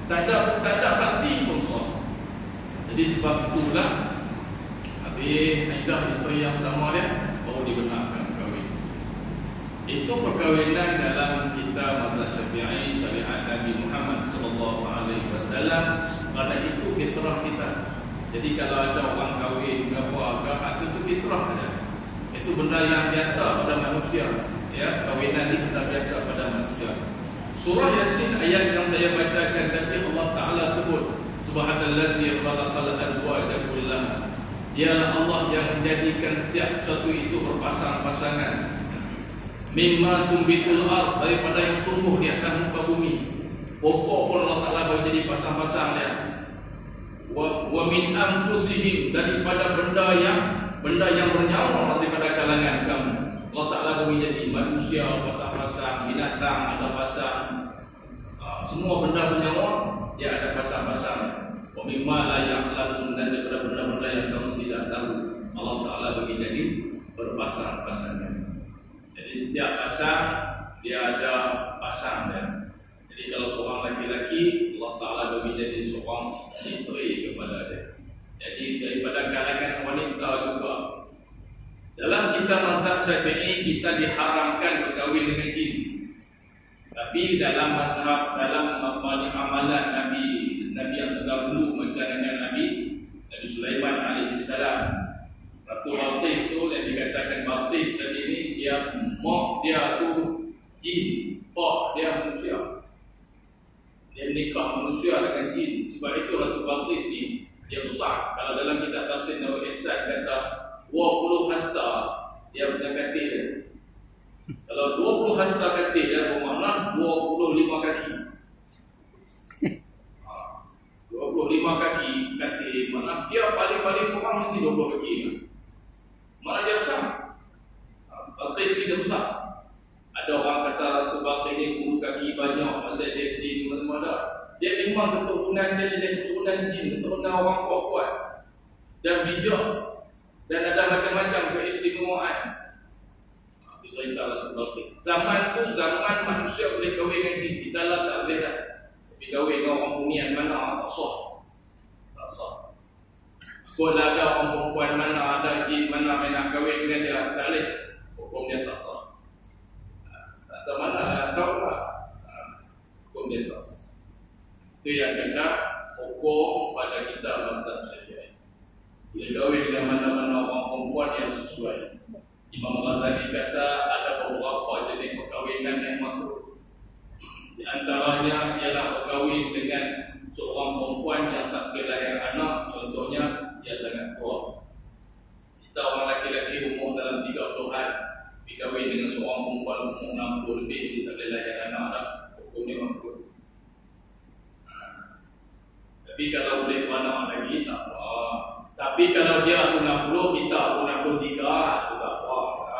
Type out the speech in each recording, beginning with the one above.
Tak ada saksi pun sah. Jadi sebab itulah habis iddah isteri yang pertama dia baru dibenarkan kahwin. Itu perkahwinan dalam kitab mazhab Syafi'i, syariat Nabi Muhammad sallallahu alaihi wasallam. Kerana itu fitrah kita. Jadi kalau ada orang kahwin apa itu fitrah ada. Itu benda yang biasa pada manusia. Ya, kahwinan ini benda biasa pada manusia. Surah Yasin ayat yang saya bacakan tadi Allah Taala sebut subhanallazi khalaqal azwaja kullaha. Dialah Allah yang menjadikan setiap sesuatu itu berpasang-pasangan. Mimma tumbitul ard, daripada yang tumbuh di atas muka bumi. Pokok pun Allah Taala bagi jadi pasang-pasang dia. Wa min anfusihim, daripada benda yang bernyawa daripada kalangan kamu. Allah Ta'ala bagi jadi manusia pasang-pasang, binatang ada pasang, semua benda bernyawa dia ada pasang-pasang. Wa mimma la ya'lamun, dan daripada benda-benda yang kamu tidak tahu Allah Ta'ala bagi jadi berpasang-pasangan. Jadi setiap pasang dia ada pasang dia. Jadi kalau seorang laki-laki Allah Ta'ala bagi jadi seorang isteri kepada dia. Jadi daripada kalangan wanita juga. Dalam kitab mazhab Syafi'i kita diharamkan berkahwin dengan jin. Tapi dalam mazhab, dalam amalan Nabi yang terdahulu macam dengan Nabi Sulaiman alaihissalam, Ratu Balqis tu yang dikatakan Balqis tadi ni, dia mak dia tu jin, pak dia manusia. Dia nikah manusia dengan jin. Sebab itu Ratu Balqis ni dia besar. Kalau dalam kitab tafsir Nawawi Ihsan kata 20 hasta dia punya katil dia. Kalau 20 hasta katil dia bermakna 25 kaki. 25 kaki katil, makna dia paling-paling kurang mesti 20 kaki. Mana dia besar? Balqis ni dia besar. Ada orang kata Ratu Balqis ni kurus kaki banyak, pasal dia jin mana-mana. Dia memang keturunan dia keturunan jin, keturunan orang kuat-kuat dan bijak, dan ada macam-macam keistimewaan. Itu cerita Ratu Balqis. Zaman tu zaman manusia boleh kahwin dengan jin, kita lah tak boleh dah. Tapi kahwin dengan orang bunian mana tak sah. Tak sah. Kalau ada orang perempuan mana, ada jin mana main nak kahwin dengan dia, tak boleh. Hukum dia tak sah. Tak tahu mana, tahu tak? Hukum dia tak sah. Itu yang kena hukum pada kita mazhab Syafi'i. Bila kahwin dengan mana-mana orang perempuan yang sesuai. Imam Ghazali kata ada beberapa jenis perkahwinan yang makruh. Di antaranya ialah berkahwin dengan seorang perempuan yang tak boleh lahir anak. Contohnya dia sangat tua. Kita orang laki-laki umur dalam 30-an berkahwin dengan seorang perempuan umur 60 lebih, dia tak boleh lahir anak dah. Hukumnya makruh. Tapi kalau boleh beranak lagi tak apa. Tapi kalau dia 60, kita 63, itu tak apa.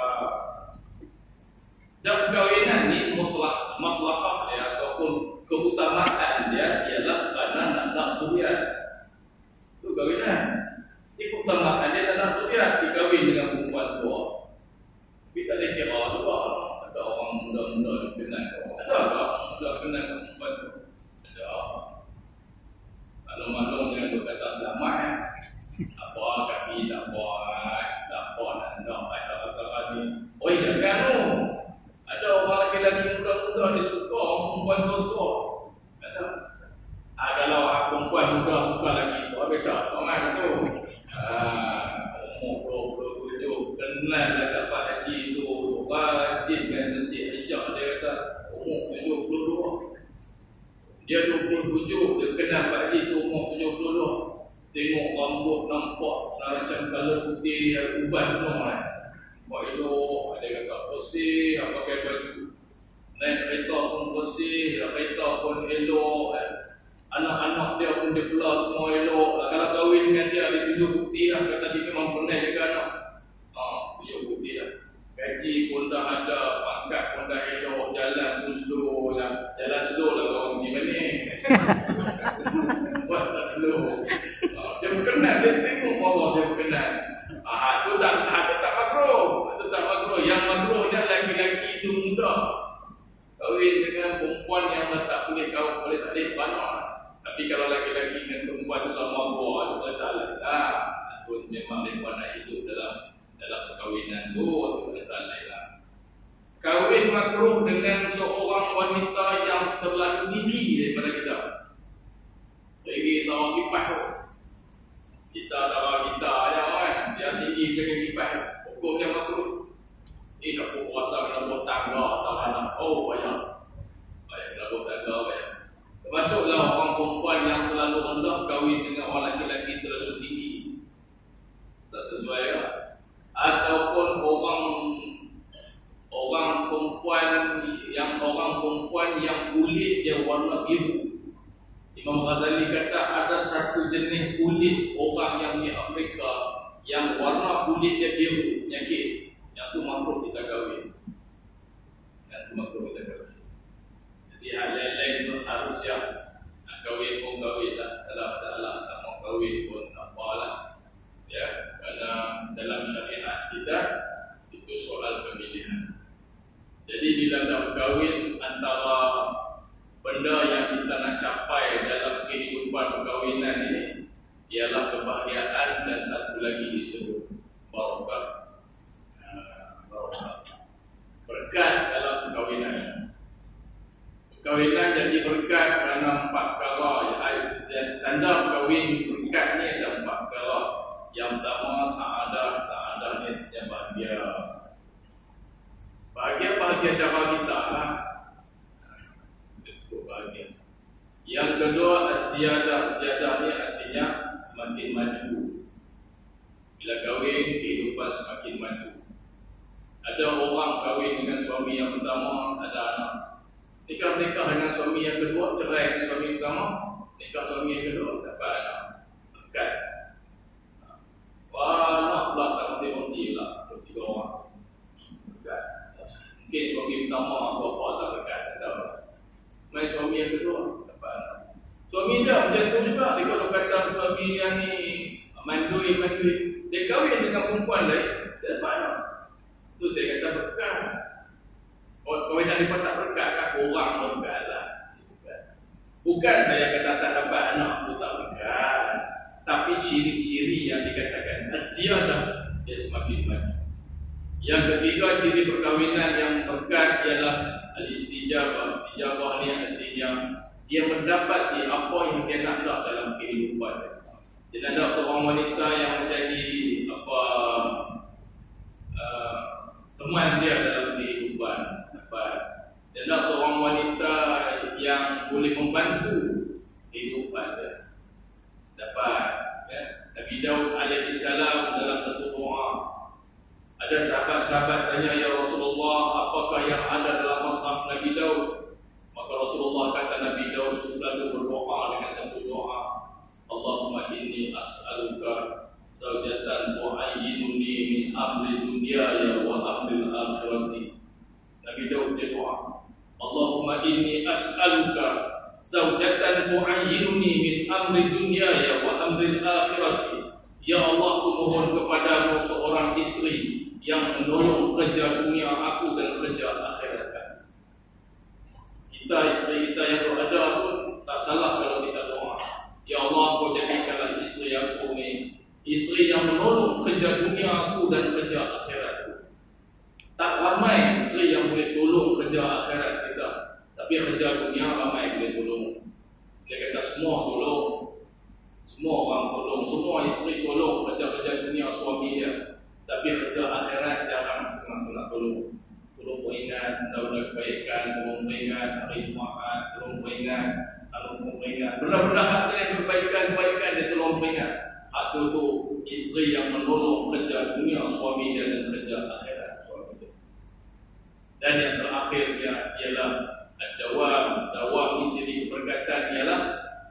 Dan perkahwinan ni maslahah dia ataupun keutamaan dia ialah kerana nak suriat. Itu kahwinan. Ini keutamaan dia nak suriat, dikahwin dengan perempuan tua. Tapi tak boleh kira juga. Ada orang muda-muda kenal. Ada tak muda kenal perempuan tu? Ada. Maklum-maklum dengan berkata selamat. Apa kami tak buat, tak apa nak kata ni. Oh iya kan tu. Ada orang lelaki muda-muda dia suka perempuan tua. Ada. Kalau orang perempuan muda suka lagi tu, biasa orang tu. Umur 27 kenal lah dapat haji tu. Wajib kan mesti Aisyah dia kata umur 72. Dia 27, dia kenal Pak Haji tu umur 72. Tengok rambut nampak macam kalau putih ubat penuh kan. Buat elok, ada kata bersih, pakai baju. Naik kereta pun bersih, kereta pun elok. Anak-anak dia pun dia pula semua elok. Kalau kahwin dengan dia, dia tunjuk bukti lah. Kata dia memang pernah jaga anak. Tunjuk bukti lah. Gaji pun dah ada, pangkat pun dah elok, jalan pun slow lah. Jalan slow lah orang macam ni. Buat tak slow. Dia berkenal, dia tengok bawah dia berkenal. Itu tak makruh. Itu tak makruh. Yang makruh dia laki-laki itu muda. Kahwin dengan perempuan yang tak boleh kahwin, boleh tak boleh banyak. Tapi kalau laki-laki dengan perempuan tu sama buah, itu tak lah. Itu memang mereka nak hidup dalam perkahwinan tu, itu tak lah. Kahwin makruh dengan seorang wanita yang terlalu tinggi daripada kita. Jadi tahu kipas tu. Kita tahu kita aja kan, dia tinggi dengan kipas. Hukumnya makruh. Ini aku kuasa kena buat tangga atau anak. Oh banyak kena buat tangga banyak. Termasuklah orang perempuan yang terlalu rendah kahwin dengan orang lelaki terlalu tinggi. Tak sesuai lah. Ataupun orang perempuan yang kulit dia warna biru. Imam Ghazali kata ada satu jenis kulit orang yang di Afrika yang warna kulit dia biru, penyakit. Yang tu makruh kita kahwin. Jadi hal lain tu harus yang nak kahwin pun kahwin lah. Tak ada masalah, tak mau kahwin pun tak apalah. Ya, kerana dalam syariat kita itu soal pemilihan. Jadi bila dah berkahwin, antara benda yang kita nak capai dalam kehidupan perkahwinan ini ialah kebahagiaan dan satu lagi disebut barakah. Berkat dalam perkahwinan. Perkahwinan jadi berkat kerana 4 perkara. Tanda perkahwin berkat ni ada 4 perkara. Yang pertama saadah ni yang bahagia. Bahagia cara kita lah. Disebut bahagia. Yang kedua ziyadah ni artinya semakin maju. Bila kahwin kehidupan semakin maju. Ada orang kahwin dengan suami yang pertama, ada anak. Nikah dengan suami yang kedua, cerai dengan suami yang pertama, nikah suami yang kedua, dapat anak. Berkat. Wah, anak pula tak berhenti lah. 3 orang. Berkat. Mungkin suami pertama, apa tak berkat. Main suami yang kedua, dapat anak. Suami dia macam tu juga. Dia kalau kata suami yang ni mandui. Dia kahwin dengan perempuan lain, dia dapat anak. Itu saya kata berkat. Kahwinan mereka tak berkat kan? Orang berkat lah. Bukan saya kata tak dapat anak itu tak berkat. Tapi ciri-ciri yang dikatakan ziyadah dia semakin maju. Yang ketiga ciri perkahwinan yang berkat ialah al-istijabah. Istijabah ni artinya dia mendapati apa yang dia nak dalam kehidupan. Jadi ada seorang wanita yang menjadi teman dia dalam kehidupan. Dan ada seorang wanita yang boleh membantu kehidupan dia. Dapat. Ya. Nabi Daud AS dalam satu doa. Ada sahabat-sahabat tanya, ya Rasulullah, apakah yang ada dalam mushaf Nabi Daud? Maka Rasulullah kata Nabi Daud selalu berdoa dengan satu doa. Allahumma inni as'aluka zawjatan tu'ayyinuni min amri dunyaya wa amri al-akhirati. Nabi Daud dia doa, Allahumma inni as'aluka zawjatan tu'ayyinuni min amri dunyaya wa amri al-akhirati. Ya Allah, aku mohon kepadamu seorang isteri yang menolong kerja dunia aku dan kerja akhirat. Kita, isteri kita yang berada pun tak salah kalau kita doa, ya Allah, kau jadikanlah isteri aku ni isteri yang menolong kerja dunia aku dan kerja akhirat. Tak ramai isteri yang boleh tolong kerja akhirat kita, tapi kerja dunia ramai boleh tolong. Dia kata semua tolong, semua orang tolong, semua isteri tolong kerja-kerja dunia suami dia, tapi kerja akhirat jarang setengah nak tolong. Tolong peringat daun kebaikan, tolong peringat hari Jumaat, tolong peringat, benda-benda hati yang kebaikan dia tolong peringat. Hak tu isteri yang menolong kerja dunia suami dia dan kerja akhirat suami dia. Dan yang terakhir ialah dawam ni ciri keberkatan ialah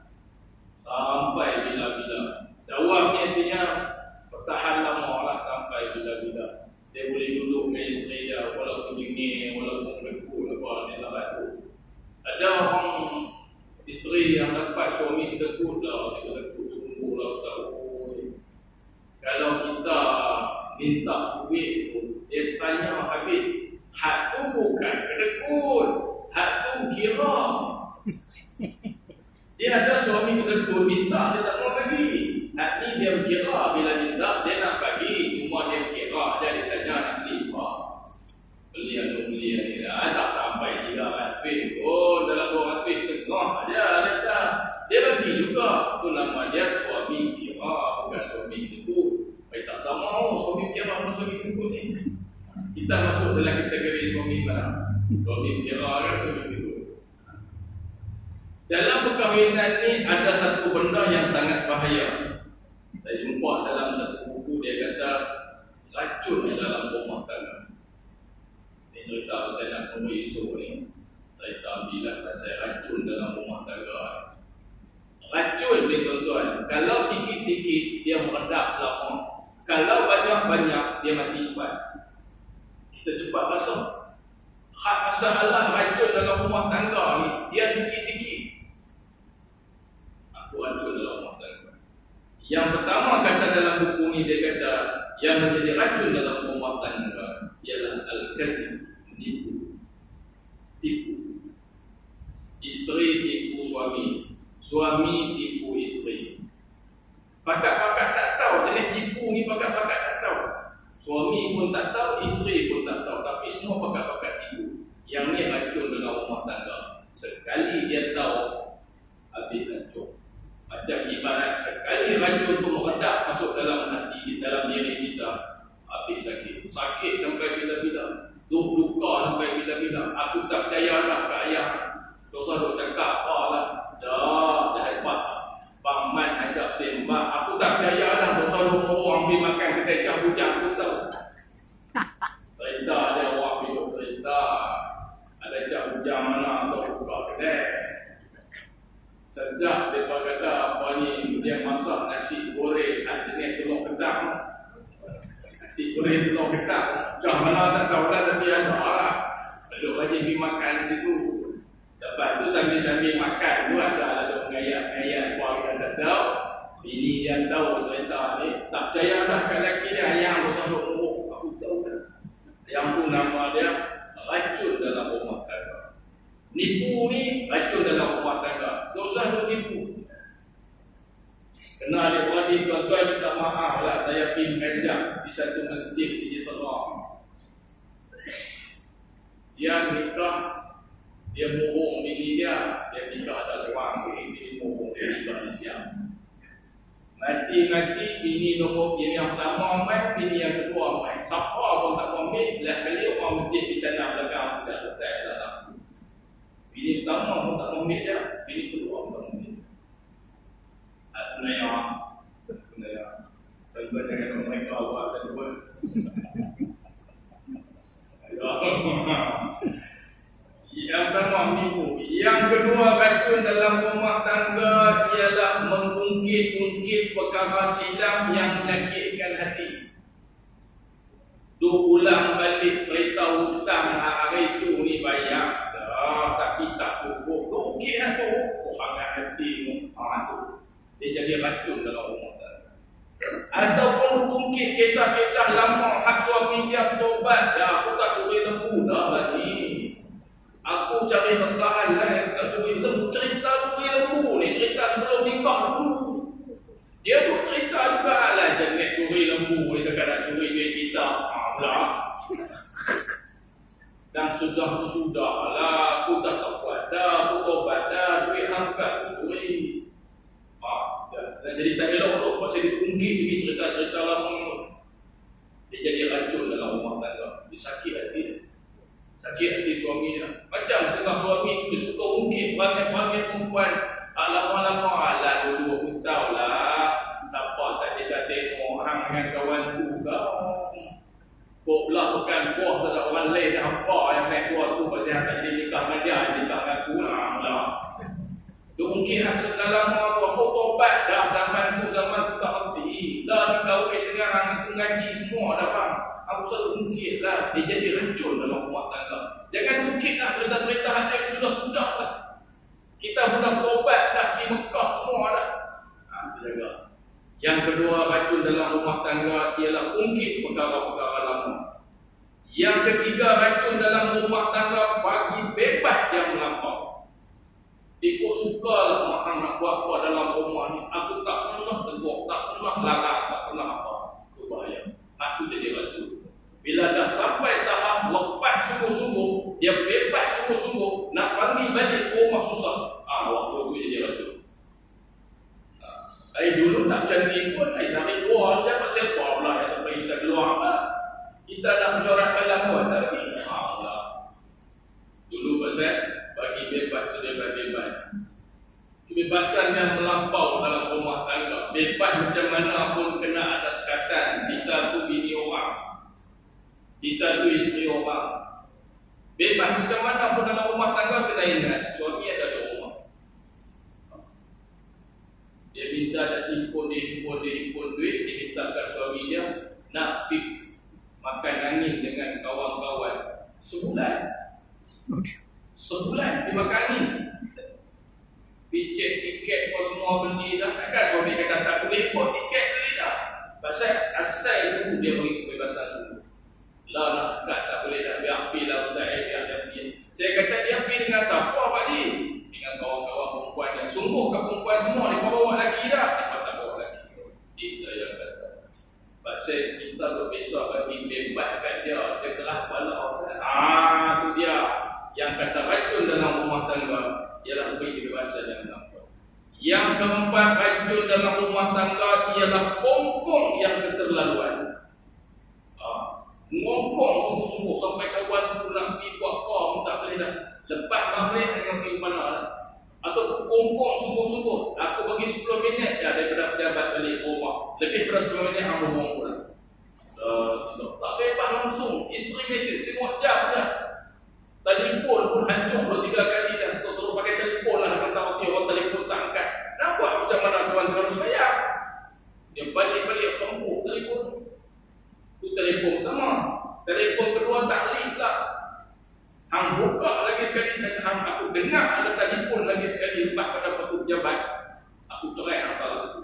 sampai bila-bila. Dawam ni artinya bertahan lama lah, sampai bila-bila. Dia boleh duduk dengan isteri dia walaupun jengih, walaupun lekuk apa, dia tak batu. Ada orang isteri yang dapat suami tekut lah, dia tekut sungguh lah, tahu. Kalau kita minta duit tu, dia tanya habis, hak tu bukan kedekut, hak tu kira. Dia ada suami suami betul minta, dia tak mau bagi. Hak ni dia kira bila minta, dia nak bagi. Cuma dia kira, dia tanya nanti, beli atau beli ni dah. Tak sampai 300. Oh, dalam 200 setengah dia tak. Dia bagi juga. Itu nama dia suami kira, bukan suami tipu. Tak sama, suami kira sama suami tipu ni. Kita masuk dalam kategori suami mana? Suami kira kan suami tipu. Dalam perkahwinan ni ada satu benda yang sangat bahaya. Saya jumpa dalam satu buku dia kata racun dalam rumah tangga. Ini cerita saya nak temui esok ni. Cerita bila saya racun dalam rumah tangga. Racun ni tuan-tuan, kalau sikit-sikit dia meredak lama. Kalau banyak-banyak dia mati cepat. Kita cepat rasa. Hak masalah racun dalam rumah tangga ni dia sikit-sikit. Racun dalam rumah tangga. Yang pertama kata dalam buku ni dia kata yang menjadi racun dalam rumah tangga ialah al-kazib, menipu, tipu. Isteri tipu suami, suami tipu isteri. Pakak-pakak tak tahu jenis tipu ni, pakak-pakak tak tahu. Suami pun tak tahu, isteri pun tak tahu, tapi semua pakak-pakak tipu. Yang ni racun dalam rumah tangga. Sekali dia tahu, habis racun. Macam ibarat sekali racun tu meredak masuk dalam hati, di dalam diri kita, habis sakit. Sakit sampai bila-bila, luka sampai bila-bila. Aku tak percaya dah ke ayah. Dosa duk cakap apa lah. Dah hebat. Bang Man ajak sembah. Aku tak percaya dah. Dosa duk orang pergi makan kedai cah bujang. Aku tahu. Cerita ada orang pergi cerita. Ada cah bujang mana atau buka kedai. Sejak dia kata apa ni, dia masak nasi goreng jenis telur kedang. Nasi goreng telur kedang. Macam mana tak tahu lah, tapi ada lah. Lalu wajib pergi makan di situ. Lepas tu sambil-sambil makan tu ada lalu mengayak-ngayak keluarga tak tahu. Bini dia tahu cerita ni. Tak percaya dah kat lelaki dia, ayam bersama umur. Aku tahu dah. Yang tu nama dia racun dalam rumah tangga. Nipu ni racun dalam rumah tangga. Dosa tu nipu. Kena adik-adik tuan-tuan minta maaf lah. Saya pergi mengajar di satu masjid di Tengah. Dia nikah, dia bohong bini dia. Dia nikah ada seorang bini bohong dia nikah di siang. Mati-mati bini nombor bini yang pertama main, bini yang kedua main. Siapa pun tak ambil. Lain kali orang masjid di tanah belakang sudah selesai dalam. Bini pertama pun tak ambil dia, bini kedua pun tak ambil. Tunaya. Tuan-tuan jangan mereka buat kedua. Yang pertama menipu. Yang kedua racun dalam rumah tangga ialah mengungkit-ungkit perkara silap yang menyakitkan hati. Ulang balik cerita hutang hari itu ni bayar. Tapi tak cukup. Okey lah tu. Sangat hati tu. Dia jadi racun dalam rumah tangga. Ataupun ungkit kisah-kisah lama. Hak suami dia bertobat. Ya, aku tak curi lembu dah lagi. Aku cari sertaan lah. Aku tak curi lembu. Cerita curi lembu ni. Cerita sebelum nikah dulu. Dia tu cerita juga lah. Jenis curi lembu. Dia kata nak curi duit kita. Lah. Dan sudah lah, aku tak buat dah, aku tobat dah, duit angkat, aku curi. Dan jadi tak elok tu, sebab saya diungkit pergi cerita-cerita lama. Dia jadi racun dalam rumah tangga. Dia sakit hati dia. Sakit hati suami dia. Macam setengah suami tu, dia suka ungkit banyak-banyak perempuan. Lama-lama, alah dulu aku tahu lah. Siapa tak bisa tengok hang dengan kawan tu kau. Kau pula bukan kuah tak ada orang lain dah apa yang naik kuah tu pasal yang tak jadi nikah dengan dia, nikah dengan aku lah. Dia mungkin nak cerita lama aku tobat dah zaman tu tak henti. Dah dikawin dengan orang itu ngaji semua dah bang. Aku selalu ungkit lah. Dia jadi racun dalam rumah tangga. Jangan ungkit lah cerita-cerita hati yang sudah-sudah lah. Kita sudah tobat dah di Mekah semua dah. Itu jaga. Yang kedua racun dalam rumah tangga ialah ungkit perkara-perkara lama. Yang ketiga racun dalam rumah tangga bagi bebas yang melampau. Ikut suka lah mak hang nak buat apa dalam rumah ni. Aku tak pernah tegur, tak pernah larang, tak pernah apa. Itu bahaya. Itu jadi racun. Bila dah sampai tahap lepas sungguh-sungguh, dia bebas sungguh-sungguh, nak panggil balik ke rumah susah. Waktu itu jadi racun. Dulu tak macam ni pun, sampai keluar je, dapat siapa pula yang tak bagi kita keluar apa? Kita nak mesyuarat malam pun, tak lagi. Dulu pasal bagi bebas sebebas-bebas. Kebebaskan yang melampau dalam rumah tangga. Bebas macam mana pun kena atas sekatan. Kita tu bini orang. Kita tu isteri orang. Bebas macam mana pun dalam rumah tangga kena ingat. Suami ada di rumah. Dia minta dah himpun duit. Dia mintakan suami dia nak pergi makan angin dengan kawan-kawan. Sebulan dia makan angin. Picit tiket kau semua beli dah. Takkan suami kata tak boleh buat tiket beli dah. Pasal asal itu dia bagi kebebasan dulu. Lah nak sekat tak boleh dah. Biar pergi lah ustaz. Biar dia pergi. Saya kata dia pergi dengan siapa Pak Di? Dengan kawan-kawan perempuan yang sungguh ke perempuan semua. Dia bawa lelaki dah. Dia tak bawa lelaki. Jadi saya kata pasal kita berbesar bagi bebaskan dia. Dia kelas kepala orang. Itu dia. Yang kata racun dalam rumah tangga ialah beri kebebasan yang nampak. Yang keempat racun dalam rumah tangga ialah kongkong yang keterlaluan. Ngongkong sungguh-sungguh sampai kawan tu nak pergi buat apa pun tak boleh dah. Lepas maghrib dengan pergi mana dah. Atau kongkong sungguh-sungguh. Aku bagi 10 minit ya daripada pejabat balik rumah. Lebih daripada 10 minit aku buang pula. Tak bebas langsung. Isteri mesej tengok jam dah. Telefon pun hancur 2-3 kali dah. Untuk suruh pakai telefon lah. Dengan tak hati orang telefon tak angkat. Nampak macam mana tuan-tuan saya? Dia balik-balik sempur telefon. Itu telefon pertama. Telefon kedua tak link lah. Hang buka lagi sekali. Hang aku dengar ada telefon lagi sekali. Lepas pada waktu pejabat. Aku cerai antara itu.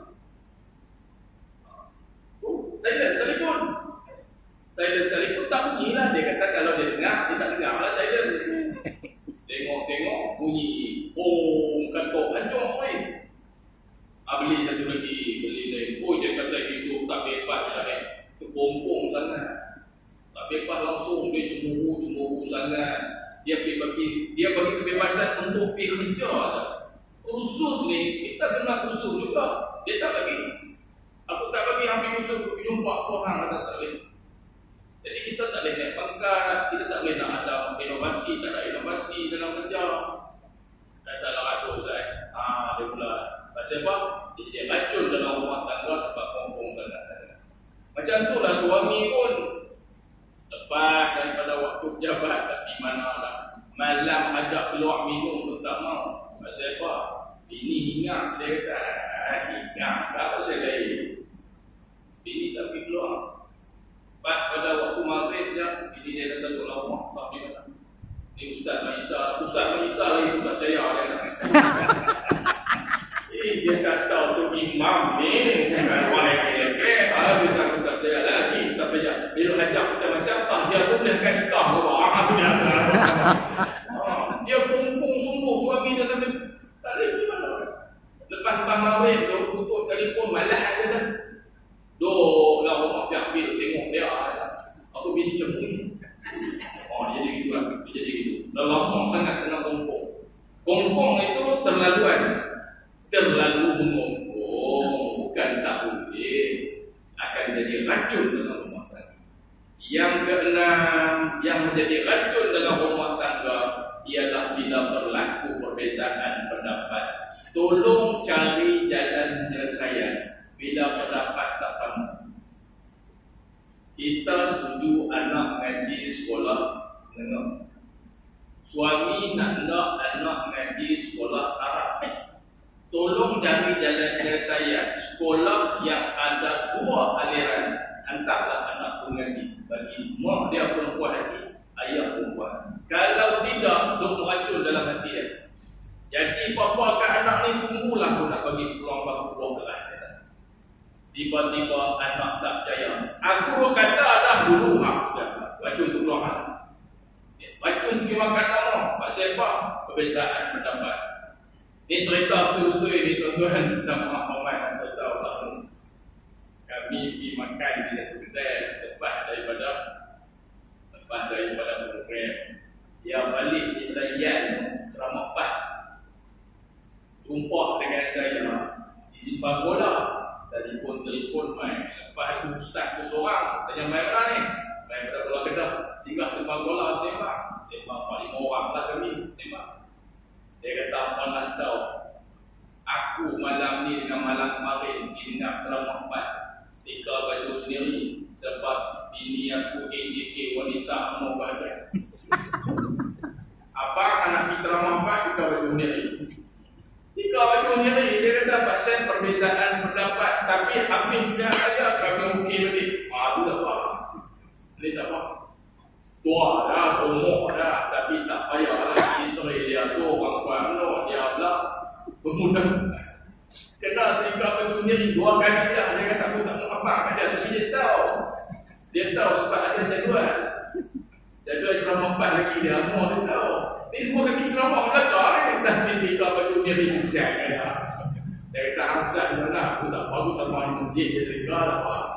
Silent telefon. Silent telefon tak bunyi lah. Dia kata kalau dia dengar, dia tak dengar lah silent. Tengok-tengok bunyi. Kantor hancur oi. Beli satu lagi. Beli lain. Dia kata hidup tak bebas sangat. Terpompong sangat. Tak bebas langsung. Dia cemburu sangat. Dia bagi kebebasan untuk pergi kerja. Kursus ni, kita kena kursus juga. Dia tak bagi. Aku tak bagi hampir kursus. Aku jumpa orang kata tak boleh. Jadi kita tak boleh naik pangkat, kita tak boleh nak ada inovasi, tak ada inovasi dalam kerja. Kata lah aduh Ustaz. Dia pula. Pasal apa? Dia racun dalam rumah tangga sebab kompong sangat-sangat. Macam tu lah suami pun. Lepas daripada waktu pejabat, tapi mana dah. Malam ajak keluar minum pun tak mau. Pasal apa? Bini ingat dia kata, ingat tak pasal lain. Bini tak pergi keluar. Pada waktu maghrib je, ini dia datang ke rumah, tak pergi mana. Ni Ustaz Maisa lagi tu tak percaya dia. Dia kata untuk imam ni, bukan orang lelaki. Dia tak percaya lagi, tak percaya. Bila ajak macam-macam, dia tu boleh kat ikam ke bawah. Tu dia dia kumpung sungguh suami dia sampai tak boleh pergi mana. Lepas maghrib tu, tutup telefon malas dia dah. Lah rumah pihak bil tengok dia. Aku bini cemburu. Jadi gitu lah. Jadi gitu. Dah lama sangat kena kongkong. Kongkong itu terlaluan. Terlalu mengongkong. Bukan tak boleh. Akan jadi racun dalam rumah tangga. Yang keenam, yang menjadi racun dalam rumah tangga ialah bila berlaku perbezaan pendapat. Tolong cari jalan penyelesaian. Bila pendapat tak sama. Kita setuju anak ngaji sekolah menengah. Suami nak anak ngaji sekolah Arab. Tolong cari jalan penyelesaian. Sekolah yang ada 2 aliran. Hantarlah anak tu ngaji. Bagi mak dia perempuan hati, ayah perempuan. Kalau tidak, duk meracun dalam hati dia. Jadi bapa kat anak ni tunggulah aku nak bagi peluang baru 2 kelas. Tiba-tiba anak tak percaya. Aku kata dah dulu racun tu keluar. Racun pergi makan sama. Pasal apa? Perbezaan pendapat. Ini cerita betul-betul ni tuan-tuan dan puan-puan cerita Allah ni. Kami pergi makan di satu kedai lepas daripada program. Dia balik di layan ceramah 4. Jumpa dengan saya di Simpang Bola. Telefon main. Lepas itu ustaz tu seorang tanya main mana ni? Main pada bola Kedah. Singgah Simpang Bola sembang. Sembang 4-5 orang lah kami sembang. Dia kata apa nak tahu, aku malam ni dengan malam kemarin ingat ceramah 4 stiker baju sendiri sebab bini aku ADK wanita mau bahagia. Apa anak pergi ceramah 4 stiker baju sendiri? Stiker baju sendiri, dia kata pasal perbezaan pendapat tapi habis dia ada kami okey balik. Itu tak apa. Ini tak apa. Tua dah, umur dah, tapi tak payahlah isteri dia tu orang kuano dia pula pemuda. Kena stiker baju sendiri 2 kali dah. Dia kata aku tak mau apa dia, tapi dia tahu sebab ada jadual ceramah 4 lagi dia tahu. Ni semua kaki ceramah belakang ni tapi stiker baju sendiri jangan dah. Dia kata Hamzah mana aku tak tahu sama masjid dia stiker lah apa.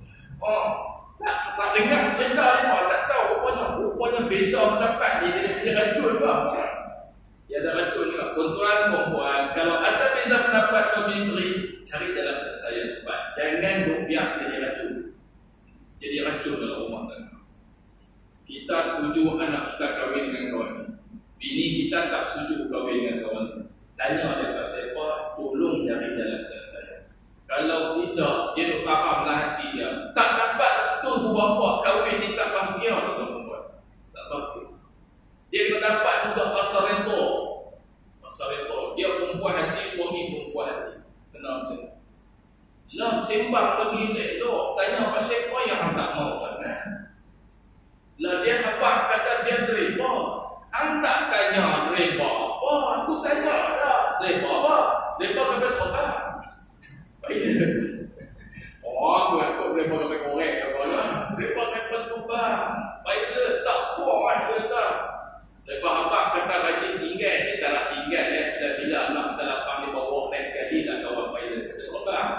Tak dengar cerita ni pun tak tahu rupanya beza pendapat dia racun ke apa. Dia ada racun juga. Tuan-tuan, perempuan, kalau ada beza pendapat suami isteri, cari dalam saya cepat. Jangan biar jadi racun. Jadi racun dalam rumah tangga. Kita setuju anak kita kahwin dengan kawan. Bini kita tak setuju kahwin dengan kawan. Tanya dia pasal apa, tolong cari dalam saya. Kalau tidak, dia nak fahamlah hati dia. Tak dapat restu bapa kahwin ni tak bahagia tuan-tuan. Tak bahagia. Dia kena dapat juga pasal reto. Dia perempuan hati, suami perempuan hati. Kena macam tu. Lah sembang lagi elok. Tanya pasal apa yang tak mau sangat. Lah dia habaq kata dia reba. Hang tak tanya reba apa. Aku tanya dah. Reba apa? Reba kata apa? Aku boleh pakai korek apa lah. Mereka kata tubang. Baiklah tak kuat kata. Lepas abang kata rajin tinggal. Dia tak nak tinggal ya. Dan bila anak kita lapang dia bawa next sekali lah kawan pilot. Kata tubang.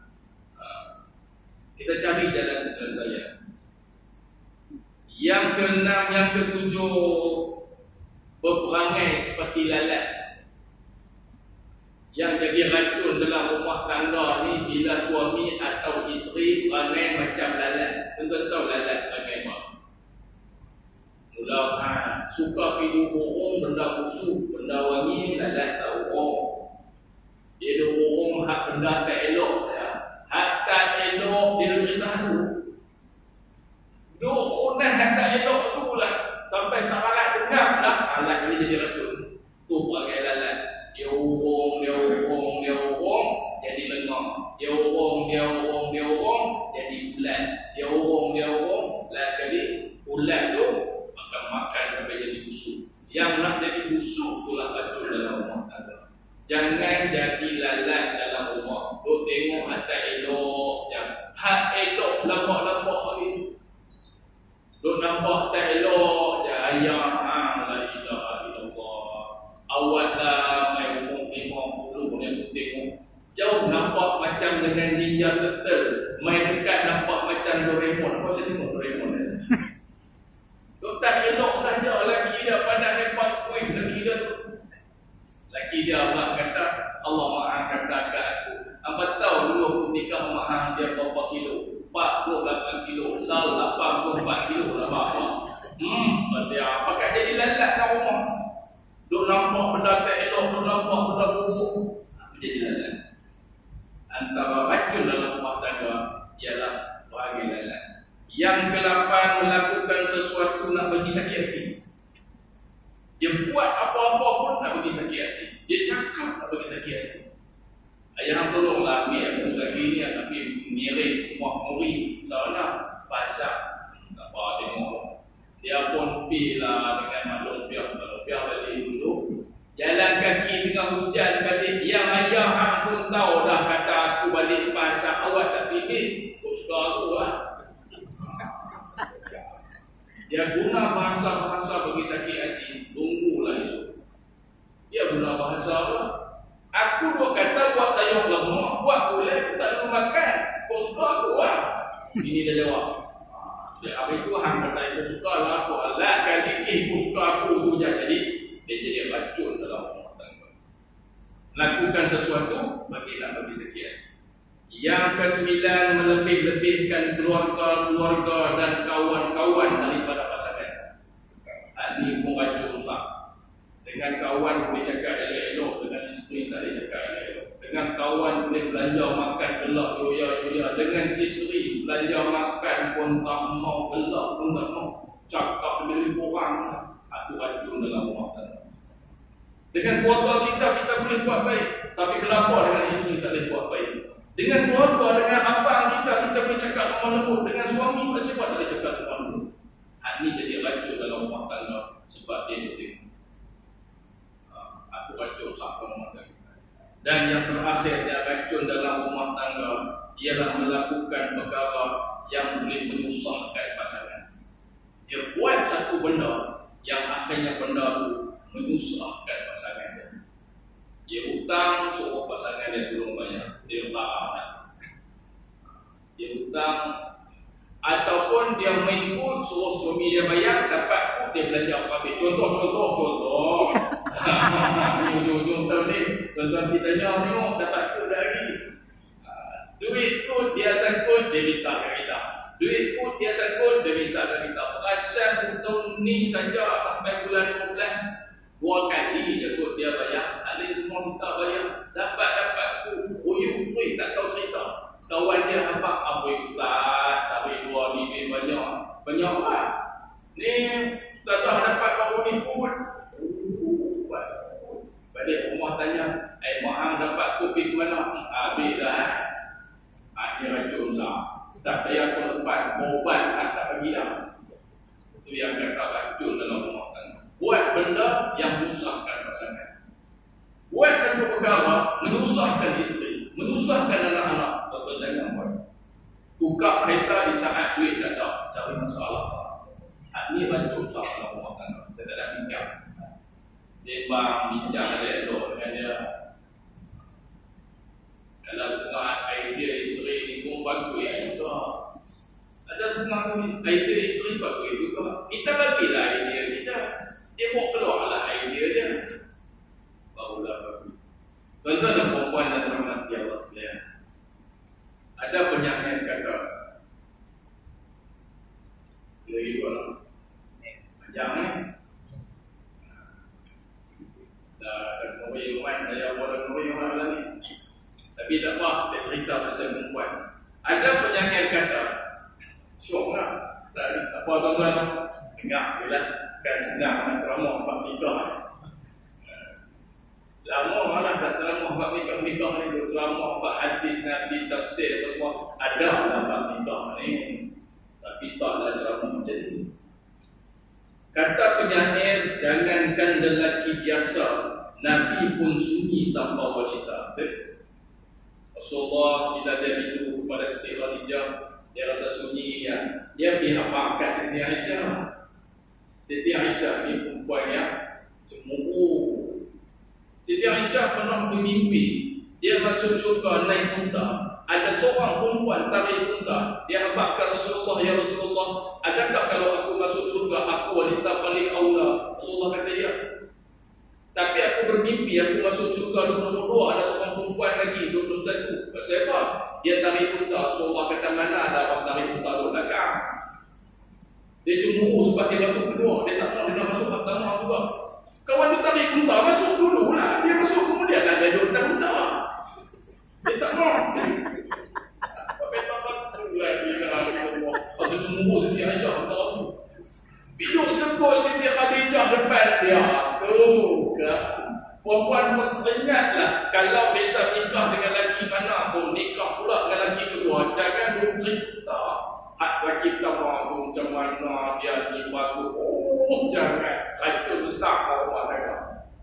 Kita cari jalan saya. Yang keenam, yang ketujuh, berperangai seperti lalat. Yang jadi racun dalam rumah tangga ni bila suami atau isteri perangai macam lalat. Tuan-tuan tahu lalat perangai apa? Mula suka pergi burung benda busuk, benda wangi, lalat tak burung. Dia ada burung hak benda tak elok ya. Hak tak elok dia ada cerita tu. Duk kunah hak tak elok tu lah. Sampai tak lalat dengar dah. Lalat ni jadi racun. Tu perangai lalat. Dia urung, jadi lengong. Dia urung, jadi ulat. Dia urung, lah jadi ulat tu akan makan sampai jadi busuk. Yang nak jadi busuk itulah racun dalam rumah tangga. Jangan jadi lalat dalam rumah. Duk tengok atas elok je. Hak elok nampak lagi. Duk nampak tak elok je. Ayah, la ilaha illallah. Awak dah main umur 50 ni aku tengok. Jauh nampak macam dengan Ninja Turtle. Main dekat nampak macam Doraemon. Apa saya tengok Doraemon ni? Duk tak elok saja laki dia pandai hebat kuih laki dia tu. Laki dia Allah kata, Allah Maha kata kat aku. Apa tahu dulu aku nikah Maha dia berapa kilo? 48 kilo. Lal 84 kilo lah apa? Dia apa kat jadi lalat kat rumah. Duk nampak benda tak elok, duk nampak benda buruk. Jadi lalat. Antara racun dalam rumah tangga ialah bagi lalat. Yang ke-8, melakukan sesuatu nak bagi sakit hati. Dia buat apa-apa pun nak bagi sakit hati. Dia cakap nak bagi sakit hati. Ayah tolonglah ambil aku lagi ni, tapi mirip muak-muri seolah pasak. Tak apa tengok. Dia pun pilah dengan maklum pihak balik dulu. Jalan kaki tengah hujan balik. Yang ayah hang pun tahu dah kata aku balik pasak. Awak tak pilih. Kau suka aku lah. Dia guna bahasa-bahasa bagi sakit hati. Tunggulah esok. Dia guna bahasa lah. buat boleh, aku tak perlu makan. Kau suka aku lah. Ini dia jawab. Apa itu hang kata itu suka lah aku. Allah kali aku suka aku tu je. Jadi dia jadi racun dalam rumah tangga. Lakukan sesuatu, bagi sekian. Yang ke-9, melebih-lebihkan keluarga-keluarga dan kawan-kawan daripada pasangan. Ini pun racun sah. Dengan kawan boleh cakap elok-elok, dengan isteri tak boleh cakap elok-elok. Dengan kawan boleh belanja makan gelap yoya-yoya. Dengan isteri belanja makan pun tak mau, gelap pun tak mau. Cakap dengan orang, itu racun dalam rumah tangga. Dengan keluarga kita boleh buat baik, tapi kenapa dengan isteri tak boleh buat baik? Dengan keluarga, dengan abang kita boleh cakap lemah lembut. Dengan suami masih buat tak boleh cakap lemah lembut. Ini jadi racun dalam rumah tangga sebab dia tengok. Aku racun sahkan rumah tangga. Dan yang terakhir dia racun dalam rumah tangga ialah melakukan perkara yang boleh menyusahkan pasangan. Dia buat satu benda yang akhirnya benda itu menyusahkan pasangan dia. Dia hutang, suruh pasangan dia belum bayar. Dia tak. Dia hutang, ataupun dia mengikut suruh suami dia bayar, dapat pun dia belanja apa-apa. Contoh. Ujung-ujung tahun ni, tuan-tuan kita tengok, dapat pun dah lagi. Duit pun dia sangkut, dia minta ke kita. Duit pun dia sangkut, dia minta ke kita. Perasan hutang ni saja sampai bulan 12, 2 kali je kot dia bayar. Alih semua minta bayar. Dapat pun, uyuk pun tak tahu cerita. Kawan dia nampak, apa ustaz, cari 2 ni banyak lah. Ni ustazah dapat baru ni pun. Balik rumah tanya, mak hang dapat kopi ke mana? Habis dah. Dia racun sah. Tak saya aku lepas, obat tak bagi dah. Itu yang kata racun dalam rumah tangga. Buat benda yang menyusahkan pasangan. Buat satu perkara, menyusahkan isteri, menyusahkan anak-anak. Betul jangan buat. Tukar kereta di saat duit tak ada, cari masalah. Ini racun sah dalam rumah tangga. Kita tak ada bincang. Bincang elok dengan dia. Ada setengah idea isteri ni pun bagus juga. Ada setengah idea isteri bagus juga. Kita bagilah idea kita. Dia mau keluarlah idea dia. Barulah bagus. Tuan-tuan dan perempuan dan rahmati Allah sekalian. Ada penyanyi kata, dia ikut lah. Panjang ni. Dan orang saya orang lagi. Tapi tak apa, dia cerita pasal perempuan. Ada penyanyi kata, syok lah. Tak apa tuan-tuan, dengar je lah. Kan senang nak ceramah bab nikah. Lama malah tak ceramah bab nikah ni. Duk ceramah bab hadis Nabi, tafsir apa semua. Ada lah bab nikah ni. Tapi taklah ceramah macam ni. Kata penyair, jangankan lelaki biasa, Nabi pun sunyi tanpa wanita. Rasulullah bila dia itu kepada Siti Khadijah, dia rasa sunyi ya. Dia pergi apakan Siti Aisyah. Siti Aisyah ni perempuan yang cemburu. Siti Aisyah pernah bermimpi dia masuk syurga naik unta. Ada seorang perempuan tarik unta. Dia habaqkan Rasulullah, ya Rasulullah, adakah kalau aku masuk syurga aku wanita paling aula? Rasulullah kata ya. Tapi aku bermimpi aku masuk syurga 22, ada seorang perempuan lagi 21. Pasal apa? Dia tarik unta. Rasulullah kata mana ada orang tarik unta tu belakang. Dia cemburu sebab dia masuk kedua. Dia tak mau, dia nak masuk pertama juga. Kawan tu tarik unta, masuk dulu lah. Dia masuk kemudian lah dia duduk unta. Dia tak mau. Atau cemburu Siti Aisyah kata tu. Bila sebut Siti Khadijah depan dia, tu kan. Perempuan mesti ingatlah kalau bisa nikah dengan lelaki mana pun, nikah pula dengan lelaki kedua, jangan duk cerita hak lelaki pertama tu macam mana dia ni bagus. Jangan racun besar orang tengah.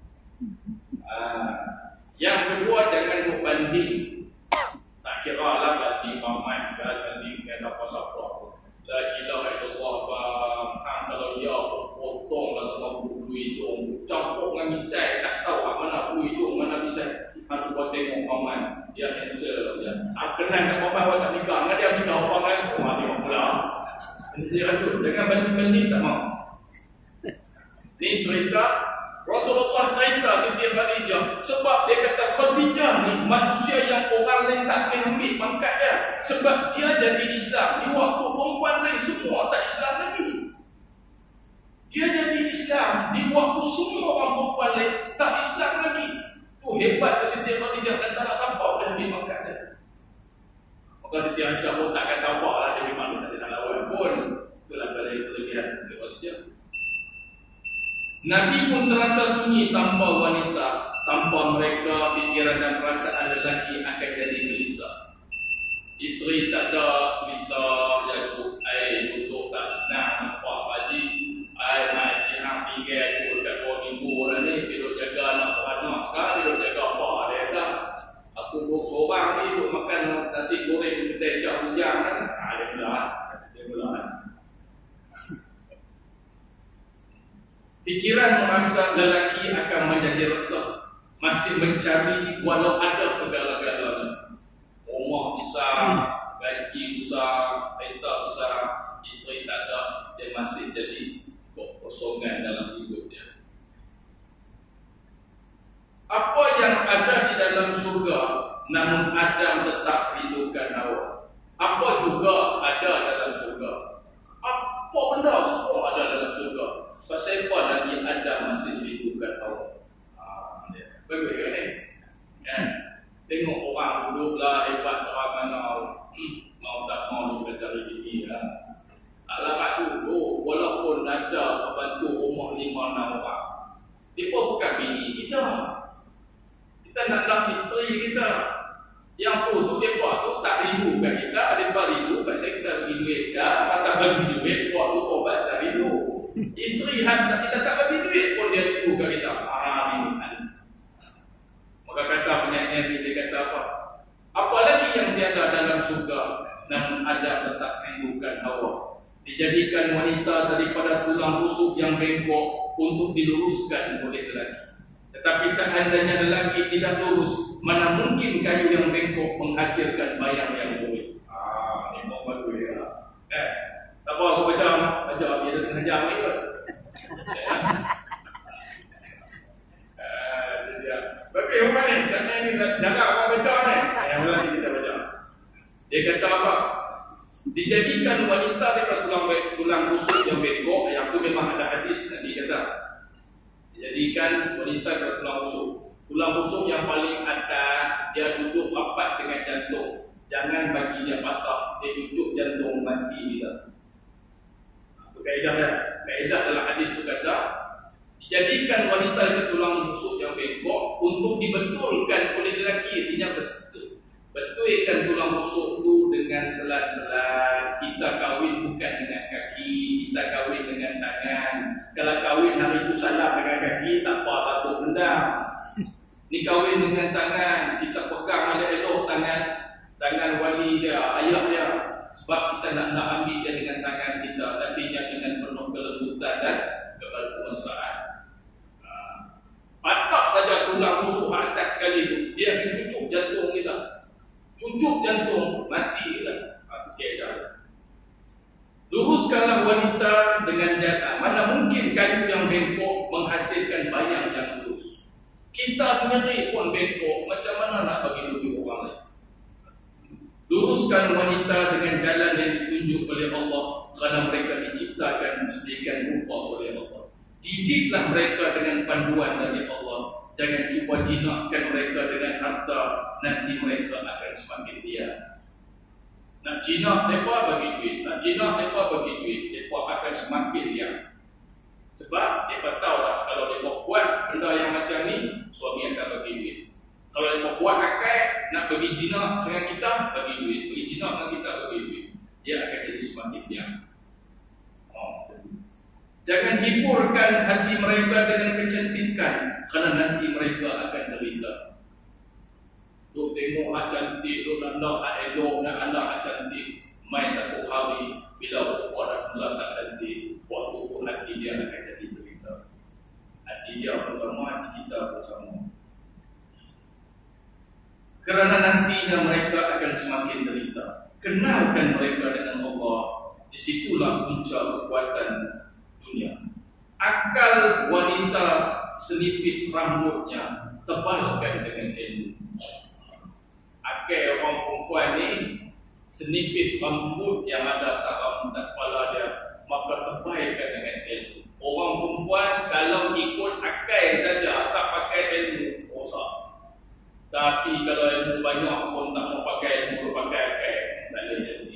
Yang kedua, jangan duk banding. Tak kira lah banding Muhammad, banding dengan siapa-siapa. La ilaha illallah bang. Kalau dia potonglah sama bulu hidung, campur dengan misai, tak tahu mana bulu hidung, mana misai. Cuba tengok Muhammad, dia handsome, Kenal kat perempuan awak tak nikah. Dengan dia nikah orang lain. Tengok pula. Dia racun. Jangan banding-banding tak mau. Ni cerita Rasulullah cerita Siti Khadijah. Sebab dia kata Khadijah ni manusia yang orang lain tak boleh ambil pangkat dia. Sebab dia jadi Islam. Di waktu perempuan lain semua tak Islam lagi. Dia jadi Islam di waktu semua orang perempuan lain tak Islam lagi. Tu hebat ke Siti Khadijah dan tak nak siapa boleh ambil pangkat dia. Maka Siti Aisyah pun tak kata apa lah. Dia memang tak ada lawan pun. Itulah kelebihan Siti Khadijah. Nabi pun terasa sunyi tanpa wanita. Tanpa mereka, fikiran dan perasaan lelaki akan jadi gelisah. Isteri tak ada gelisah, jatuh air, duduk tak senang, nampak haji, air haji hang singgah tu dekat bawah minggu dah ni, duduk jaga anak-anak kan, duduk jaga apa dia kan. Aku duduk seorang ni, duduk makan nasi goreng kedai cak hujan kan. Dia belah. Fikiran merasa lelaki akan menjadi resah, masih mencari walau ada segala-galanya. Rumah besar, gaji besar, kereta besar, isteri tak ada, dia masih jadi kosongan dalam hidup dia. Apa yang ada di dalam surga, namun Adam tetap rindukan Hawa. Apa juga ada dalam surga. Apa benda semua ada dalam surga. Pasal apa lagi Adam masih rindukan Hawa. Bagus ni. Tengok orang duduklah hebat orang mana. Mau tak mau dia cari bini lah. Alamak dulu, walaupun ada pembantu rumah 5-6 orang, dia pun bukan bini kita. Kita nak dalam isteri kita. Yang tu mereka tu tak rindukan kita. Mereka rindu pasal kita bagi duit dah. Kalau bagi duit, buat tu obat tak rindu. Isteri kita tak bagi duit pun dia rindukan kita. Maka kata penyair dia kata apa? Apalagi yang tiada dalam surga, namun ada tetap rindukan Hawa. Dijadikan wanita daripada tulang rusuk yang bengkok untuk diluruskan oleh lelaki. Tetapi seandainya lelaki tidak lurus, mana mungkin kayu yang bengkok menghasilkan bayang yang lurus. Ini mau bagus ya. Tak apa aku baca dia dah tengah jam ni kot. Bagi orang ni, sana ni jaga orang baca ni. Yang lagi kita baca. Dia kata apa? Dijadikan wanita daripada tulang rusuk yang bengkok. Yang tu memang ada hadis nanti kata. Dijadikan wanita daripada tulang rusuk. Tulang rusuk yang paling atas, dia duduk rapat dengan jantung. Jangan bagi dia patah. Dia cucuk jantung mati kita. Itu kaedah dia. Kaedah dalam hadis tu kata, dijadikan wanita daripada tulang rusuk yang bengkok untuk dibetulkan oleh lelaki. Artinya betulkan tulang rusuk tu dengan pelan-pelan. Kita kahwin bukan dengan kaki, kita kahwin dengan tangan. Kalau kahwin hari itu salah dengan kaki, tak apa, takut benda. Ni kahwin dengan tangan, kita pegang elok-elok tangan wali dia, ayah dia. Sebab kita nak ambil dia dengan tangan kita, artinya dengan penuh kelembutan dan kemesraan. Patah saja tulang rusuk atas sekali tu, dia akan cucuk jantung kita. Cucuk jantung, mati kita. Itu kaedah. Luruskanlah wanita dengan jalan. Mana mungkin kayu yang bengkok menghasilkan bayang yang lurus. Kita sendiri pun bengkok, macam mana nak bagi tunjuk orang lain? Luruskan wanita dengan jalan yang ditunjuk oleh Allah, kerana mereka diciptakan sedemikian rupa oleh Allah. Didiklah mereka dengan panduan dari Allah. Jangan cuba jinakkan mereka dengan harta, nanti mereka akan semakin liar. Nak jinak mereka bagi duit, nak jinak mereka bagi duit, mereka akan semakin liar. Sebab mereka tahu lah, kalau mereka buat benda yang macam ni, suami akan bagi duit. Kalau mereka buat akal, nak bagi jinak dengan kita, bagi duit. Bagi jinak dengan kita, bagi duit. Dia akan jadi semakin liar. Jangan hiburkan hati mereka dengan kecantikan, kerana nanti mereka akan derita. Duk tengok hak cantik, duk nak elok, nak anak hak cantik. Mai satu hari, bila perempuan dah mula tak cantik, waktu tu hati dia akan jadi derita. Hati dia bersama, hati kita bersama. Kerana nantinya mereka akan semakin derita. Kenalkan mereka dengan Allah. Disitulah punca kekuatan dunia. Akal wanita senipis rambutnya tebalkan dengan ilmu. Akal orang perempuan ni senipis rambut yang ada atas rambut kepala dia, maka tebalkan dengan ilmu. Orang perempuan kalau ikut akal saja, tak pakai ilmu, rosak. Tapi kalau ilmu banyak pun tak mau pakai ilmu, pakai akal, tak boleh jadi.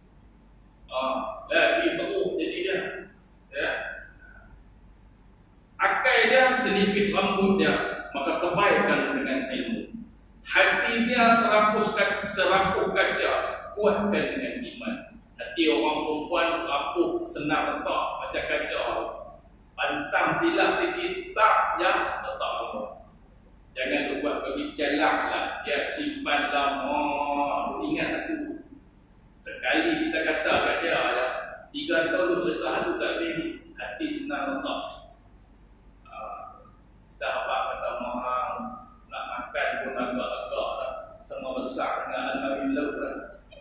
Lagi teruk jadi dia. Ya. Akal dia senipis rambut dia, maka tebalkan dengan ilmu. Hati dia serapuh kaca, kuatkan dengan iman. Hati orang perempuan rapuh, senang letak macam kaca. Pantang silap sikit, tak ya, letak lama. Jangan buat bagi jalan lah. Dia simpan lama. Ingat aku. Sekali kita kata kat dia, 3 tahun setelah tu tak boleh. Hati senang letak. Dah apa kata mahal, nak makan pun agak-agak lah. Semua besar dengan almari laut lah.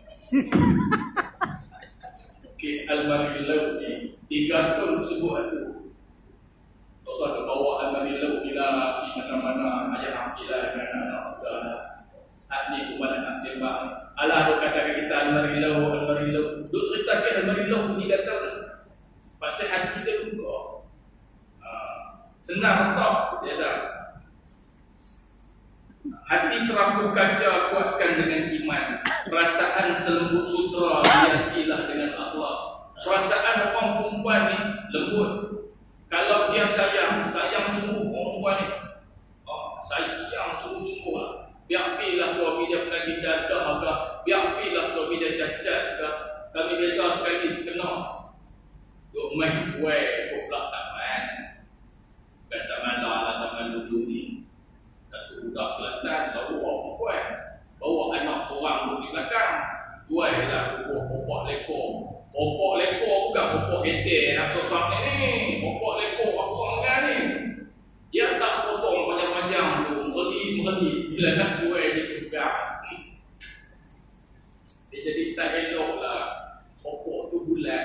Okey, almari laut ni 3 tahun sebut tu. Tak usah dia bawa almari laut bila di mana-mana ayah akilah dengan anak muda. Hak ni pun mana nak sembang. Alah dia katakan kita almari laut. Duk ceritakan almari laut 3 tahun. Pasal hati dia luka. Senang tak dia dah. Hati serapuh kaca, kuatkan dengan iman. Perasaan selembut sutra, hiasilah dengan akhlak. Perasaan orang perempuan ni lembut. Kalau dia sayang sungguh perempuan ni. Sayang sungguh-sungguh lah. Biar-biarlah suami dia penagih dadah ke, biar-biarlah suami dia cacat ke. Kami biasa sekali terkena. Duk main kuih, kok pula tak main. Bukan tak malah lah zaman dulu ni. Satu budak Kelantan bawa perempuan, bawa anak seorang duduk di belakang. Jual lah popok lekor. Popok lekor bukan popok getir yang sosok ni. Popok lekor orang ni. Dia tak potong panjang-panjang tu, merli. Bila nak jual dia pegang. Dia jadi tak elok lah. Popok tu bulat.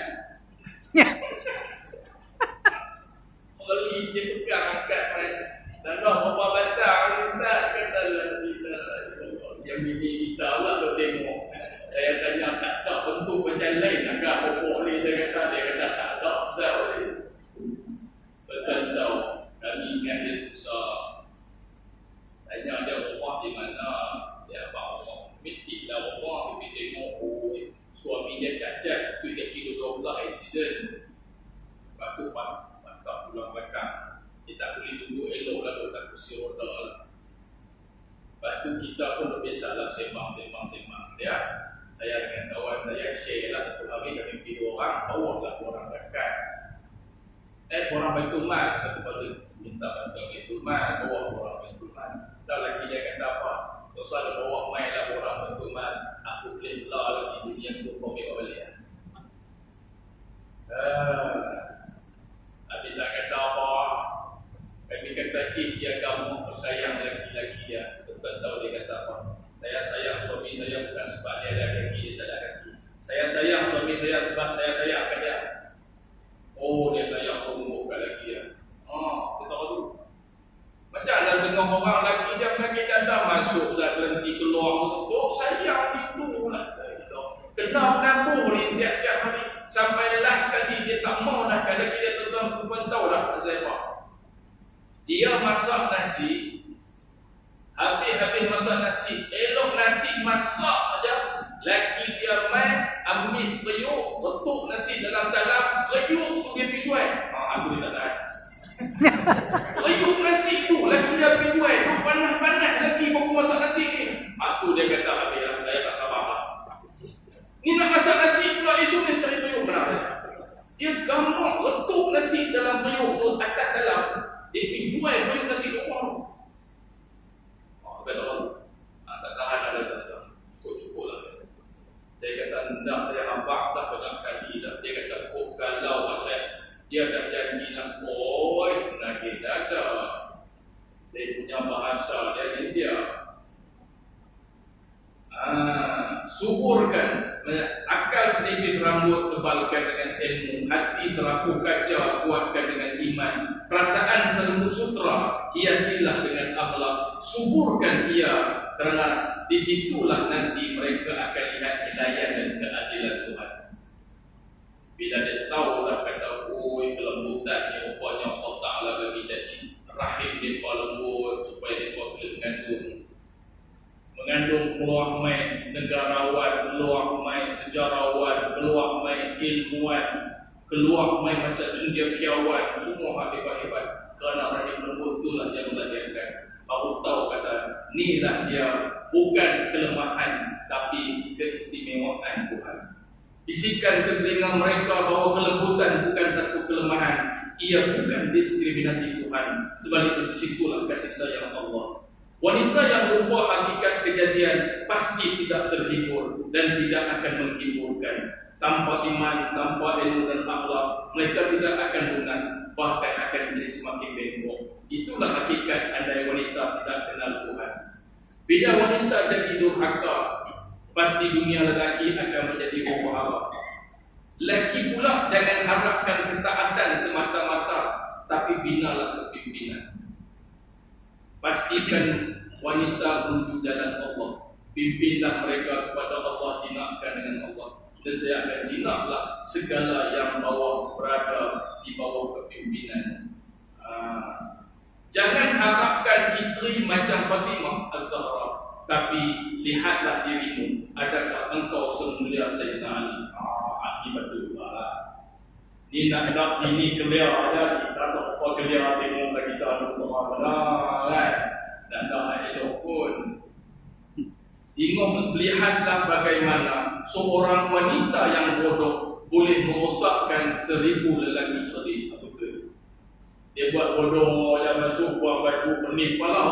Merli dia pegang angkat. Dan dah berapa baca ni Ustaz kata kita yang bini kita pula tu tengok. Saya tanya tak bentuk macam lain agak popok ni, dia kata tak ada Ustaz. Betul tahu kami ingat dia susah. Tanya dia rumah di mana, dia bawa mitik lah rumah, tapi tengok suami dia cacat, tu dia tidur 12 accident. Lepas tu patah pulang belakang. Dia tak boleh tunggu elok lah, tak kursi roda lah. Lepas tu kita pun biasalah sembang dia. Saya dengan kawan saya share lah satu hari kami pergi 2 orang, bawa lah 2 orang dekat. Orang Baitul Mal, satu kali minta bantuan Baitul Mal, bawa 2 orang Baitul Mal. Tak lagi dia kata apa, tak usah dia bawa main lah 2 orang Baitul Mal, aku boleh belah lagi dunia tu komik balik lah. Habis tak kata apa. Kami kata dia agama sayang laki-laki dia. Betul tahu dia kata apa. Saya sayang suami saya bukan sebab dia ada kaki, dia tak ada kaki. Saya sayang suami saya sebab saya sayangkan dia. Dia sayang sungguh kat laki dia. Kita tahu tu. Macam mana setengah orang laki dia penyakit dada masuk zat serenti keluar. Sayang itulah. Kena menantu ni tiap-tiap hari. Sampai last kali dia tak mau dah kat laki dia, tuan-tuan tahu dah saya buat. Dia masak nasi, habis masak nasi, elok nasi masak aja. Laki dia main ambil periuk, letup nasi dalam dalam periuk tu dia pergi jual. Aku dia tak tahan. Periuk nasi tu laki dia pergi jual. Panas-panas lagi baru masak nasi ni. Aku dia kata habis saya tak sabar lah. Ni nak masak nasi pula esok ni cari periuk benar. Dia gamak letup nasi dalam periuk tu atas dalam. Dia pergi jual periuk nasi luar. Kata orang tak tahan ada kata cukup lah. Saya kata hendak saya habak dah banyak kali dah. Dia kata kalau saya dia dah janji nak nagih dada. Dia punya bahasa dia India. Suburkan akal senipis rambut, tebalkan dengan ilmu. Hati serapu kaca, kuatkan dengan iman. Perasaan selembut sutra, hiasilah dengan akhlak. Suburkan ia, kerana disitulah nanti mereka akan lihat hidayah dan keadilan Tuhan. Bila dia tahulah kata, oi, kelembutan ni rupanya Allah Ta'ala bagi jadi rahim dia lembut supaya dia boleh mengandung keluar mai negarawan, keluar mai sejarawan, keluar mai ilmuwan, keluar mai macam cendekiawan, semua hebat-hebat. Kerana rahim lembut itulah yang melahirkan. Baru tahu kata, inilah dia bukan kelemahan tapi keistimewaan Tuhan. Bisikan ke telinga mereka bahawa kelembutan bukan satu kelemahan, ia bukan diskriminasi Tuhan. Sebaliknya disitulah kasih sayang Allah. Wanita yang berubah hakikat kejadian pasti tidak terhibur dan tidak akan menghiburkan. Tanpa iman, tanpa ilmu dan akhlak, mereka tidak akan lunas, bahkan akan menjadi semakin bengkok. Itulah hakikat andai wanita tidak kenal Tuhan. Bila wanita jadi durhaka, pasti dunia lelaki akan menjadi huru-hara. Lelaki pula jangan harapkan ketaatan semata-mata, tapi binalah kepimpinan. Pastikan wanita menuju jalan Allah. Pimpinlah mereka kepada Allah, jinakkan dengan Allah. Nescaya jinaklah segala yang berada di bawah kepimpinan. Jangan harapkan isteri macam Fatimah Az-Zahra, tapi lihatlah dirimu. Adakah engkau semulia Sayyidina Ali? Ini betul lah. Ini nak ini kelia aja, kita tak apa kelia tengok lagi kita ada benar kan? Dan tak elok pun. Tengok, lihatlah bagaimana seorang wanita yang bodoh boleh merosakkan 1000 lelaki cerdik. Betul. Dia buat bodoh, dia masuk buang baju penipu lah.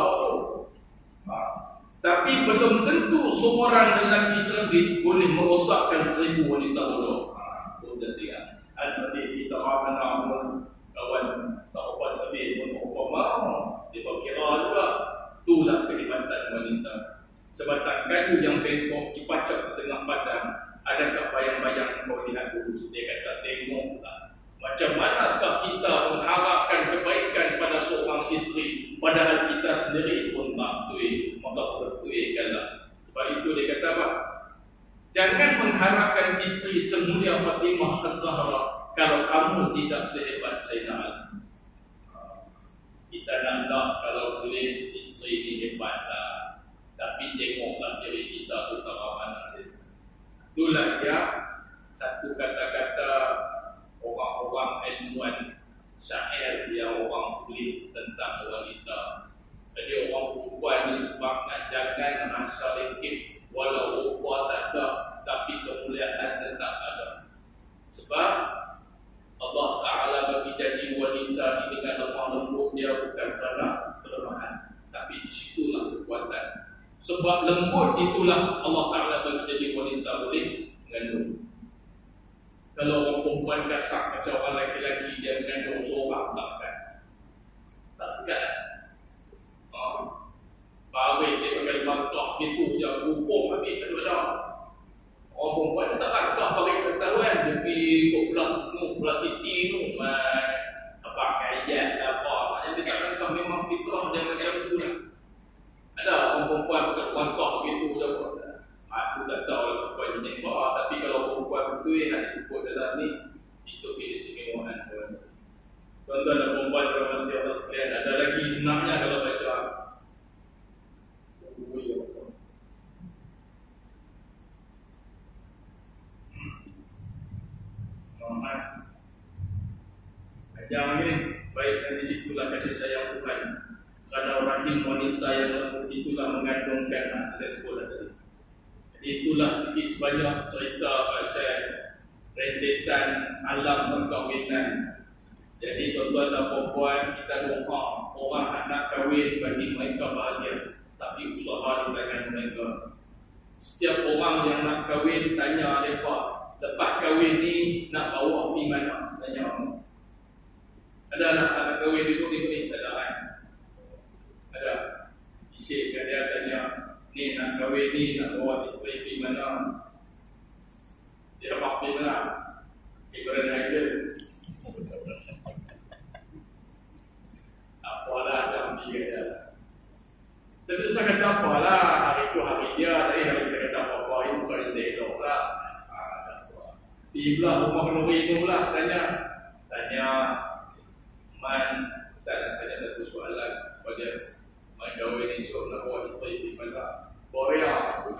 Tapi belum tentu seorang lelaki cerdik boleh merosakkan 1000 wanita bodoh. Itu jadi cerdik kita mana pun kawan tak apa cerdik pun apa mau. Dia berkira juga. Itulah kehebatan wanita. Sebatang kayu yang bengkok dipacak ke tengah padang, adakah bayang-bayang kau lihat lurus? Dia kata, tengoklah. Macam manakah kita mengharapkan kebaikan pada seorang isteri, padahal kita sendiri pun tak betul. Maka bertuikanlah. Sebab itu dia kata apa? Jangan mengharapkan isteri semulia Fatimah Az-Zahra kalau kamu tidak sehebat Sayyidina Ali. Kita nak kalau boleh isteri ini hebatlah, tapi tengoklah diri kita utara mana dia. Itulah dia satu kata-kata orang-orang ilmuwan syair yang orang tulis tentang wanita. Jadi orang perempuan ni sebab nak jangan rasa lekit, walau rupa tak ada, tapi kemuliaan tetap ada. Sebab Allah Ta'ala bagi jadi wanita ini dengan lemah lembut, dia bukan kerana kelemahan, tapi disitulah kekuatan. Sebab lembut itulah Allah Ta'ala bagi jadi wanita boleh mengandung. Kalau orang perempuan kasar macam orang lelaki-lelaki, dia mengandung seorang, takkan. Bawih dia pakai bangkah gitu je, rupung habis tak ada. Orang perempuan tak bangkah pakai ketahuan, dia pergi ikut belah titi tu, pakai ayat apa. Maknanya dia tak bangkah, memang fitrah dia macam tu lah. Ada orang perempuan pakai bangkah gitu je. Aku tak tahu lah perempuan jenis bawah, tapi kalau perempuan betul yang disebut dalam ni, itu keistimewaan tuan. Tuan-tuan dan perempuan yang Allah sekalian, ada lagi senangnya kalau baca Ajang ni, baik dan disitulah kasih sayang Tuhan. Kerana rahim wanita yang lembut itulah mengandungkan, saya sebut tadi. Jadi itulah sikit sebanyak cerita pasal rentetan alam perkahwinan. Jadi tuan-tuan dan puan, kita doa orang anak kahwin bagi mereka bahagia, tapi usaha di belakang mereka. Setiap orang yang nak kahwin tanya mereka, lepas kahwin ni nak bawa pergi mana? Tanya. Ada anak kahwin di sini? Tak ada kan? Ada. Isikkan dia tanya, ni nak kahwin ni nak bawa isteri pergi mana? Pergi pula rumah kenduri tu pula tanya Man, Ustaz nak tanya satu soalan kepada Man kahwin esok nak bawa isteri di mana? Korea.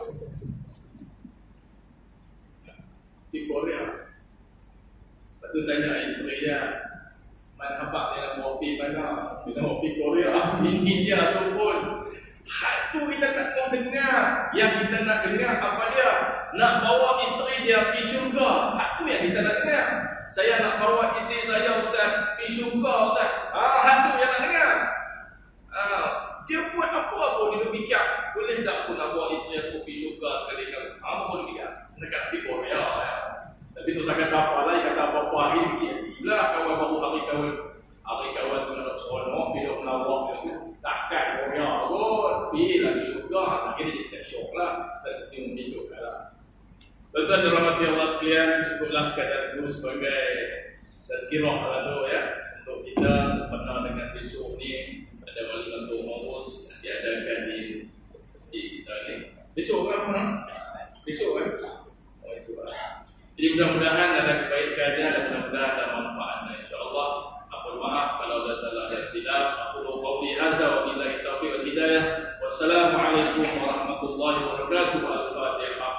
Di Korea. Lepas tu tanya isteri dia, Man habak dia nak bawa pergi mana? Dia nak bawa pergi Korea. Ini dia tu pun. Hal tu kita tak mau dengar. Yang kita nak dengar apa dia? Nak bawa isteri dia pergi syurga. Hal tu yang kita nak dengar. Saya nak bawa isteri saya Ustaz pergi syurga Ustaz. Hal tu yang nak dengar. Dia buat apa-apa dia fikir. Boleh tak aku nak bawa isteri aku pergi syurga sekali kali? Apa pun dia fikir. Nak pergi Korea. Tapi tu saya kata apa lah. Dia kata apa-apa hari kecil. Bila kawan baru hari kawan tu nak seronok. Bila melawak dia tu. Takkan Korea pun. Pergi lagi syurga. Akhirnya dia tak syok lah. Dan setiap hidup lah. Tuan-tuan dirahmati Allah sekalian, cukuplah sekadar itu sebagai tazkirah lah tu ya. Untuk kita sempena dengan besok ni ada walimatul maurus yang diadakan di masjid kita ni. Besok kan mana? Besok kan? Oh esok lah. Jadi mudah-mudahan ada kebaikannya dan mudah-mudahan ada manfaatnya insya-Allah. Mohon maaf kalau ada salah dan silap. Aku qauli hadza wa billahi taufiq wal hidayah. Wassalamualaikum warahmatullahi wabarakatuh. Al-Fatihah.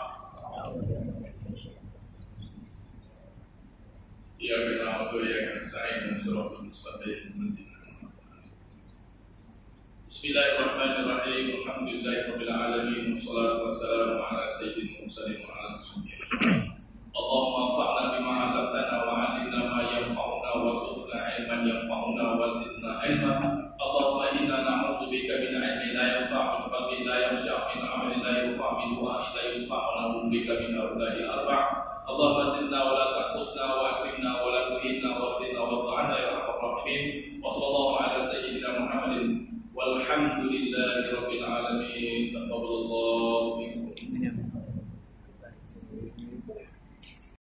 Ya na'budu wa iyyaka nasta'in ihdinas siratal mustaqim. Bismillahirrahmanirrahim. Alhamdulillahirabbil alamin. Wassalatu wassalamu ala sayyidil mursalin wa ala alihi. Allahumma anfa'na bima 'allamtana wa 'allimna ma yanfa'una warzuqna 'ilman yanfa'una wa zidna 'ilma. Allahumma inna na'udzubika min 'ilmin la yanfa'u, qalbin la yakhsha', min 'amalin la yurfa', min du'a'in la yusma', wa na'udzubika min awda'il arba'. Allahumma zidna wa la tanqusna wa akrimna wa la tuhinna wa ardina wa ta'ana ya arhamar rahimin. Wa sallallahu ala sayyidina Muhammadin walhamdulillahi rabbil alamin. Taqabbalallahu minkum.